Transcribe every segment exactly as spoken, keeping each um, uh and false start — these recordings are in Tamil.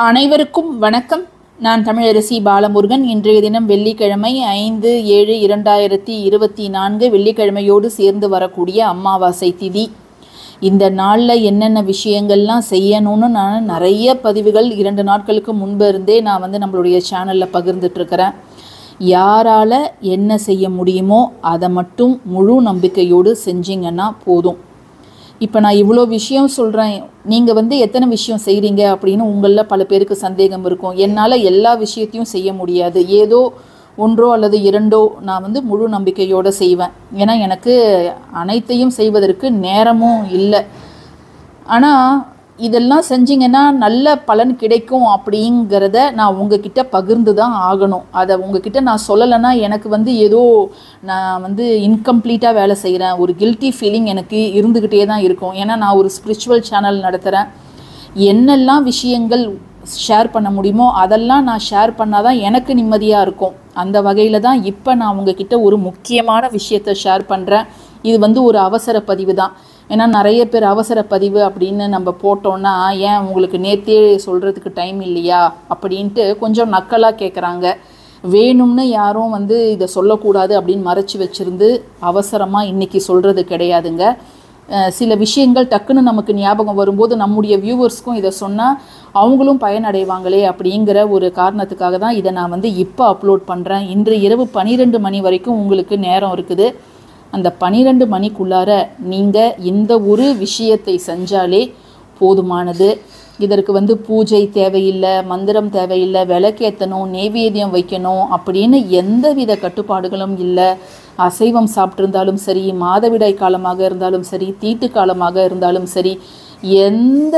அனைவருக்கும் வணக்கம். நான் தமிழரசி பாலமுருகன். இன்றைய தினம் வெள்ளிக்கிழமை ஐந்து ஏழு இரண்டாயிரத்தி இருபத்தி நான்கு வெள்ளிக்கிழமையோடு சேர்ந்து வரக்கூடிய அமாவாசை திதி. இந்த நாளில் என்னென்ன விஷயங்கள்லாம் செய்யணும்னு நான் நிறைய பதிவுகள் இரண்டு நாட்களுக்கு முன்பு இருந்தே நான் வந்து நம்மளுடைய சேனலில் பகிர்ந்துட்டுருக்கிறேன். யாரால் என்ன செய்ய முடியுமோ அதை மட்டும் முழு நம்பிக்கையோடு செஞ்சிங்கன்னா போதும். இப்போ நான் இவ்வளோ விஷயம் சொல்கிறேன், நீங்கள் வந்து எத்தனை விஷயம் செய்கிறீங்க அப்படின்னு உங்களில் பல பேருக்கு சந்தேகம் இருக்கும். என்னால் எல்லா விஷயத்தையும் செய்ய முடியாது, ஏதோ ஒன்றோ அல்லது இரண்டோ நான் வந்து முழு நம்பிக்கையோடு செய்வேன். ஏன்னா எனக்கு அனைத்தையும் செய்வதற்கு நேரமும் இல்லை. ஆனால் இதெல்லாம் செஞ்சிங்கன்னா நல்ல பலன் கிடைக்கும் அப்படிங்கிறத நான் உங்ககிட்ட பகிர்ந்து தான் ஆகணும். அதை உங்ககிட்ட நான் சொல்லலைன்னா எனக்கு வந்து ஏதோ நான் வந்து இன்கம்ப்ளீட்டாக வேலை செய்கிறேன், ஒரு கில்ட்டி ஃபீலிங் எனக்கு இருந்துக்கிட்டே தான் இருக்கும். ஏன்னா நான் ஒரு ஸ்பிரிச்சுவல் சேனல் நடத்துகிறேன். என்னெல்லாம் விஷயங்கள் ஷேர் பண்ண முடியுமோ அதெல்லாம் நான் ஷேர் பண்ணால் தான் எனக்கு நிம்மதியாக இருக்கும். அந்த வகையில் தான் இப்போ நான் உங்ககிட்ட ஒரு முக்கியமான விஷயத்தை ஷேர் பண்ணுறேன். இது வந்து ஒரு அவசர பதிவு தான். ஏன்னா நிறைய பேர் அவசர பதிவு அப்படின்னு நம்ம போட்டோன்னா, ஏன் உங்களுக்கு நேற்றே சொல்கிறதுக்கு டைம் இல்லையா அப்படின்ட்டு கொஞ்சம் நக்கலாக கேட்குறாங்க. வேணும்னு யாரும் வந்து இதை சொல்லக்கூடாது அப்படின்னு மறைச்சி வச்சுருந்து அவசரமாக இன்றைக்கி சொல்கிறது கிடையாதுங்க. சில விஷயங்கள் டக்குன்னு நமக்கு ஞாபகம் வரும்போது நம்முடைய வியூவர்ஸ்க்கும் இதை சொன்னால் அவங்களும் பயனடைவாங்களே அப்படிங்கிற ஒரு காரணத்துக்காக தான் இதை நான் வந்து இப்போ அப்லோட் பண்ணுறேன். இன்று இரவு பன்னிரெண்டு மணி வரைக்கும் உங்களுக்கு நேரம் இருக்குது. அந்த பன்னிரெண்டு மணிக்குள்ளார நீங்கள் இந்த ஒரு விஷயத்தை செஞ்சாலே போதுமானது. இதற்கு வந்து பூஜை தேவையில்லை, மந்திரம் தேவையில்லை, விளக்கேற்றணும், நெய்வேத்தியம் வைக்கணும் அப்படின்னு எந்தவித கட்டுப்பாடுகளும் இல்லை. அசைவம் சாப்பிட்ருந்தாலும் சரி, மாதவிடாய் காலமாக இருந்தாலும் சரி, தீட்டு காலமாக இருந்தாலும் சரி, எந்த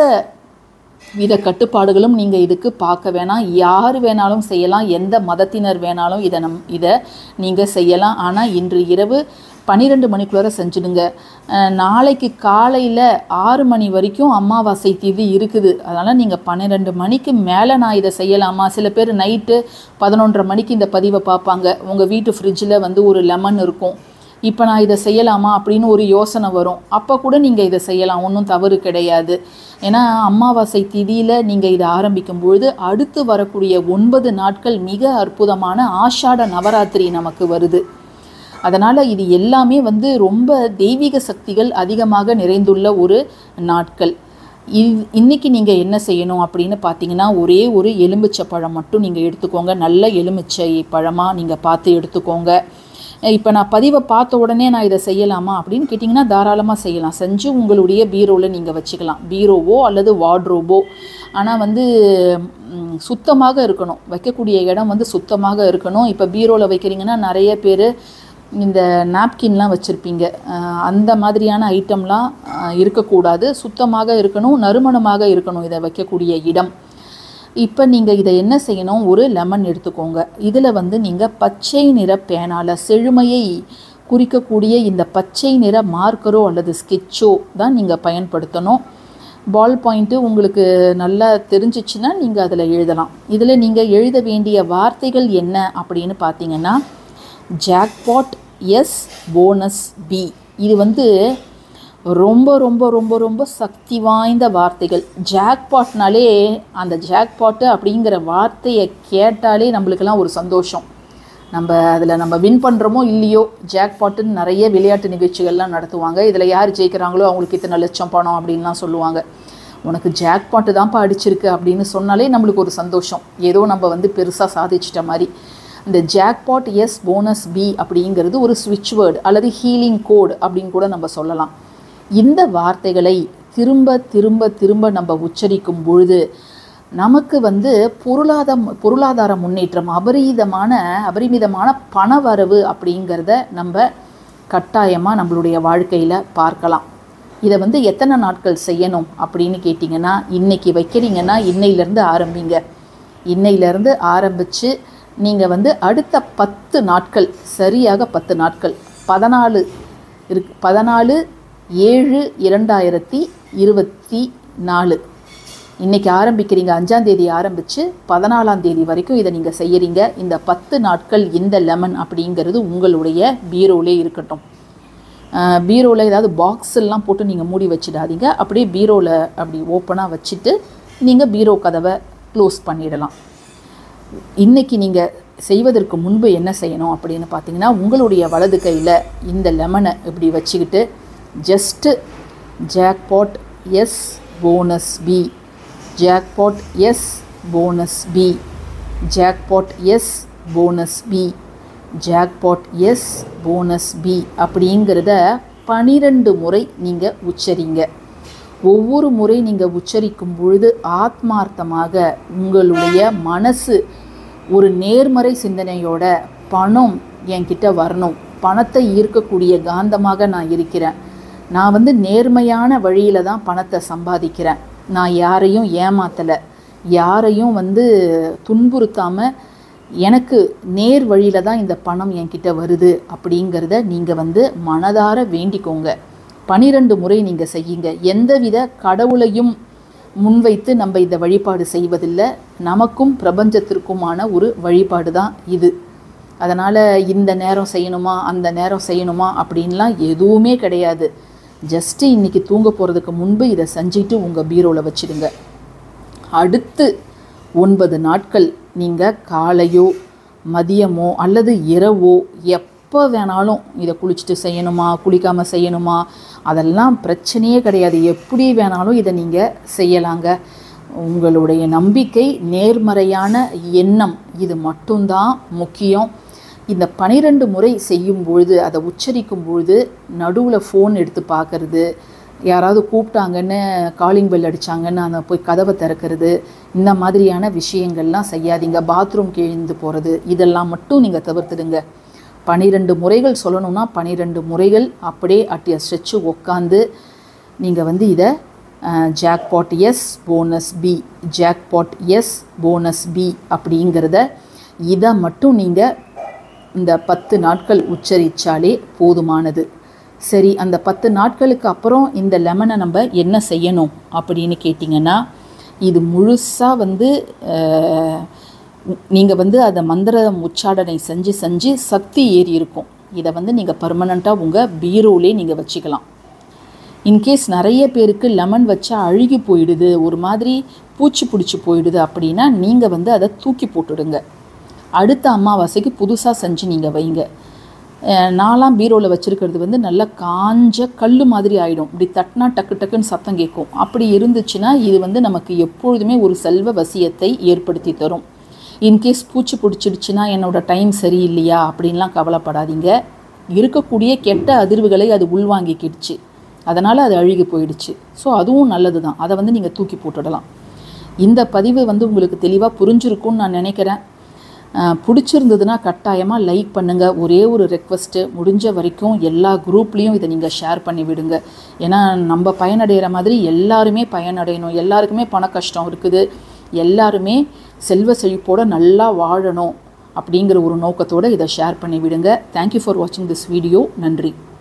வித கட்டுப்பாடுகளும் நீங்கள் இதுக்கு பார்க்க வேணாம். யார் வேணாலும் செய்யலாம், எந்த மதத்தினர் வேணாலும் இதை நம் இதை நீங்கள் செய்யலாம். ஆனால் இன்று இரவு பன்னிரெண்டு மணிக்குள்ளார செஞ்சுடுங்க. நாளைக்கு காலையில் ஆறு மணி வரைக்கும் அமாவாசை திதி இருக்குது. அதனால் நீங்கள் பன்னிரெண்டு மணிக்கு மேலே நான் இதை செய்யலாமா? சில பேர் நைட்டு பதினொன்றரை மணிக்கு இந்த பதிவை பார்ப்பாங்க. உங்கள் வீட்டு ஃப்ரிட்ஜில் வந்து ஒரு லெமன் இருக்கும். இப்போ நான் இதை செய்யலாமா அப்படின்னு ஒரு யோசனை வரும். அப்போ கூட நீங்கள் இதை செய்யலாம், ஒன்றும் தவறு கிடையாது. ஏன்னா அமாவாசை திதியில் நீங்கள் இதை ஆரம்பிக்கும் பொழுது அடுத்து வரக்கூடிய ஒன்பது நாட்கள் மிக அற்புதமான ஆஷாட நவராத்திரி நமக்கு வருது. அதனால் இது எல்லாமே வந்து ரொம்ப தெய்வீக சக்திகள் அதிகமாக நிறைந்துள்ள ஒரு நாட்கள். இ இன்றைக்கி நீங்கள் என்ன செய்யணும் அப்படின்னு பார்த்தீங்கன்னா, ஒரே ஒரு எலுமிச்சை பழம் மட்டும் நீங்கள் எடுத்துக்கோங்க. நல்ல எலுமிச்சை பழமாக நீங்கள் பார்த்து எடுத்துக்கோங்க. இப்போ நான் பதிவை பார்த்த உடனே நான் இதை செய்யலாமா அப்படின்னு கேட்டிங்கன்னா தாராளமாக செய்யலாம். செஞ்சு உங்களுடைய பீரோவில் நீங்கள் வச்சுக்கலாம், பீரோவோ அல்லது வார்ட்ரோபோ. ஆனால் வந்து சுத்தமாக இருக்கணும், வைக்கக்கூடிய இடம் வந்து சுத்தமாக இருக்கணும். இப்போ பீரோவில் வைக்கிறீங்கன்னா நிறைய பேர் இந்த நாப்கின்லாம் வச்சுருப்பீங்க, அந்த மாதிரியான ஐட்டம்லாம் இருக்கக்கூடாது. சுத்தமாக இருக்கணும், நறுமணமாக இருக்கணும் இதை வைக்கக்கூடிய இடம். இப்போ நீங்கள் இதை என்ன செய்யணும், ஒரு லெமன் எடுத்துக்கோங்க. இதில் வந்து நீங்கள் பச்சை நிற பேனால், செழுமையை குறிக்கக்கூடிய இந்த பச்சை நிற மார்க்கரோ அல்லது ஸ்கெட்சோ தான் நீங்கள் பயன்படுத்தணும். பால் பாயிண்ட்டு உங்களுக்கு நல்லா தெரிஞ்சிச்சுன்னா நீங்கள் அதில் எழுதலாம். இதில் நீங்கள் எழுத வேண்டிய வார்த்தைகள் என்ன அப்படின்னு பார்த்தீங்கன்னா, ஜாக்பாட் எஸ், போனஸ் பி. இது வந்து ரொம்ப ரொம்ப ரொம்ப ரொம்ப சக்தி வாய்ந்த வார்த்தைகள். ஜாக்பாட்னாலே, அந்த ஜாக்பாட்டு அப்படிங்கிற வார்த்தையை கேட்டாலே நம்மளுக்கெல்லாம் ஒரு சந்தோஷம். நம்ம அதில் நம்ம வின் பண்ணுறோமோ இல்லையோ, ஜாக்பாட்டுன்னு நிறைய விளையாட்டு நிகழ்ச்சிகள்லாம் நடத்துவாங்க. இதில் யார் ஜெயிக்கிறாங்களோ அவங்களுக்கு இத்தனை லட்சம் பணம் அப்படின்லாம் சொல்லுவாங்க. உனக்கு ஜாக்பாட்டு தான்ப்பா அடிச்சிருக்கு அப்படின்னு சொன்னாலே நம்மளுக்கு ஒரு சந்தோஷம், ஏதோ நம்ம வந்து பெருசாக சாதிச்சிட்ட மாதிரி. இந்த ஜாக்பாட் எஸ், போனஸ் பி அப்படிங்கிறது ஒரு ஸ்விட்ச் வேர்டு அல்லது ஹீலிங் கோடு அப்படின்னு கூட நம்ம சொல்லலாம். இந்த வார்த்தைகளை திரும்ப திரும்ப திரும்ப நம்ம உச்சரிக்கும் பொழுது நமக்கு வந்து பொருளாதார பொருளாதார முன்னேற்றம், அபரிதமான அபரிமிதமான பணவரவு அப்படிங்கிறத நம்ம கட்டாயமாக நம்மளுடைய வாழ்க்கையில் பார்க்கலாம். இதை வந்து எத்தனை நாட்கள் செய்யணும் அப்படின்னு கேட்டிங்கன்னா, இன்றைக்கி வைக்கிறீங்கன்னா இன்னையிலேருந்து ஆரம்பிங்க. இன்னையிலேருந்து ஆரம்பித்து நீங்கள் வந்து அடுத்த பத்து நாட்கள், சரியாக பத்து நாட்கள், பதினாலு இருக்கு பதினாலு ஏழு இரண்டாயிரத்தி இருபத்தி நாலு இன்றைக்கி ஆரம்பிக்கிறீங்க. அஞ்சாந்தேதி ஆரம்பித்து பதினாலாம் தேதி வரைக்கும் இதை நீங்கள் செய்கிறீங்க. இந்த பத்து நாட்கள் இந்த லெமன் அப்படிங்கிறது உங்களுடைய பீரோவிலே இருக்கட்டும். பீரோவில் ஏதாவது பாக்ஸெல்லாம் போட்டு நீங்கள் மூடி வச்சிடாதீங்க. அப்படியே பீரோவில் அப்படி ஓப்பனாக வச்சுட்டு நீங்கள் பீரோ கதவை க்ளோஸ் பண்ணிடலாம். இன்றைக்கி நீங்கள் செய்வதற்கு முன்பு என்ன செய்யணும் அப்படின்னு பார்த்தீங்கன்னா, உங்களுடைய வலது கையில் இந்த லெமனை இப்படி வச்சுக்கிட்டு just jackpot S bonus B, jackpot S bonus B, jackpot S bonus B, jackpot S bonus B அப்படிங்கிறத பனிரெண்டு முறை நீங்கள் உச்சரிங்க. ஒவ்வொரு முறை நீங்கள் உச்சரிக்கும் பொழுது ஆத்மார்த்தமாக உங்களுடைய மனசு ஒரு நேர்மறை சிந்தனையோட பணம் என்கிட்ட வரணும், பணத்தை ஈர்க்கக்கூடிய காந்தமாக நான் இருக்கிறேன், நான் வந்து நேர்மையான வழியில் தான் பணத்தை சம்பாதிக்கிறேன், நான் யாரையும் ஏமாத்தலை, யாரையும் வந்து துன்புறுத்தாமல் எனக்கு நேர் வழியில் தான் இந்த பணம் என்கிட்ட வருது அப்படிங்கிறத நீங்கள் வந்து மனதார வேண்டிக்கோங்க. பனிரெண்டு முறை நீங்கள் செய்யுங்க. எந்தவித கடவுளையும் முன்வைத்து நம்ம இந்த வழிபாடு செய்வதில்லை, நமக்கும் பிரபஞ்சத்திற்குமான ஒரு வழிபாடு தான் இது. அதனால் இந்த நேரம் செய்யணுமா அந்த நேரம் செய்யணுமா அப்படின்லாம் எதுவுமே கிடையாது. ஜஸ்ட்டு இன்றைக்கி தூங்க போகிறதுக்கு முன்பு இதை செஞ்சுட்டு உங்கள் பீரோவில் வச்சுடுங்க. அடுத்து ஒன்பது நாட்கள் நீங்கள் காலையோ மதியமோ அல்லது இரவோ எப்போ வேணாலும் இதை குளிச்சுட்டு செய்யணுமா குளிக்காமல் செய்யணுமா அதெல்லாம் பிரச்சனையே கிடையாது. எப்படி வேணாலும் இதை நீங்கள் செய்யலாங்க. உங்களுடைய நம்பிக்கை, நேர்மறையான எண்ணம், இது மட்டும்தான் முக்கியம். இந்த பனிரெண்டு முறை செய்யும் பொழுது, அதை உச்சரிக்கும் பொழுது நடுவில் ஃபோன் எடுத்து பார்க்கறது, யாராவது கூப்பிட்டாங்கன்னு காலிங் பெல் அடித்தாங்கன்னு அந்த போய் கதவை திறக்கிறது, இந்த மாதிரியான விஷயங்கள்லாம் செய்யாதீங்க. பாத்ரூம் கிழிந்து போகிறது, இதெல்லாம் மட்டும் நீங்கள் தவிர்த்துடுங்க. பனிரெண்டு முறைகள் சொல்லணும்னா பனிரெண்டு முறைகள் அப்படியே அட்டிய ஸ்ட்ரெச்சு உட்காந்து நீங்கள் வந்து இதை jackpot S bonus B, jackpot S bonus B அப்படிங்கிறத இதை மட்டும் நீங்கள் இந்த பத்து நாட்கள் உச்சரித்தாலே போதுமானது. சரி, அந்த பத்து நாட்களுக்கு அப்புறம் இந்த லெமனை நம்ம என்ன செய்யணும் அப்படின்னு கேட்டிங்கன்னா, இது முழுசாக வந்து நீங்கள் வந்து அதை மந்திரம் உச்சாடனை செஞ்சு செஞ்சு சக்தி ஏறி இருக்கும். இதை வந்து நீங்கள் பர்மனெண்ட்டாக உங்கள் பீரோவிலே நீங்கள் வச்சுக்கலாம். இன்கேஸ் நிறைய பேருக்கு லெமன் வச்சா அழுகி போயிடுது, ஒரு மாதிரி பூச்சி பிடிச்சி போயிடுது அப்படின்னா நீங்கள் வந்து அதை தூக்கி போட்டுடுங்க. அடுத்த அமாவாசைக்கு புதுசாக செஞ்சு நீங்கள் வைங்க. நாலாம் பீரோவில் வச்சுருக்கிறது வந்து நல்லா காஞ்ச கல் மாதிரி ஆகிடும். இப்படி தட்டினா டக்கு டக்குன்னு சத்தம் கேட்கும். அப்படி இருந்துச்சுன்னா இது வந்து நமக்கு எப்பொழுதுமே ஒரு செல்வ வசியத்தை ஏற்படுத்தி தரும். இன்கேஸ் பூச்சி பிடிச்சிடுச்சுன்னா என்னோடய டைம் சரியில்லையா அப்படின்லாம் கவலைப்படாதீங்க. இருக்கக்கூடிய கெட்ட அதிர்வுகளை அது உள்வாங்கிக்கிடுச்சு, அதனால் அது அழுகி போயிடுச்சு. ஸோ அதுவும் நல்லது தான், அதை வந்து நீங்கள் தூக்கி போட்டுடலாம். இந்த பதிவு வந்து உங்களுக்கு தெளிவாக புரிஞ்சிருக்கும்னு நான் நினைக்கிறேன். பிடிச்சிருந்ததுன்னா கட்டாயமாக லைக் பண்ணுங்கள். ஒரே ஒரு ரெக்வஸ்ட்டு, முடிஞ்ச வரைக்கும் எல்லா குரூப்லேயும் இதை நீங்கள் ஷேர் பண்ணி விடுங்க. ஏன்னா நம்ம பயனடைகிற மாதிரி எல்லாருமே பயனடையணும். எல்லாருக்குமே பண கஷ்டம் இருக்குது, எல்லாருமே செல்வ செழிப்போடு நல்லா வாழணும் அப்படிங்கிற ஒரு நோக்கத்தோடு இதை ஷேர் பண்ணி விடுங்க. தேங்க்யூ ஃபார் வாட்சிங் திஸ் வீடியோ. நன்றி.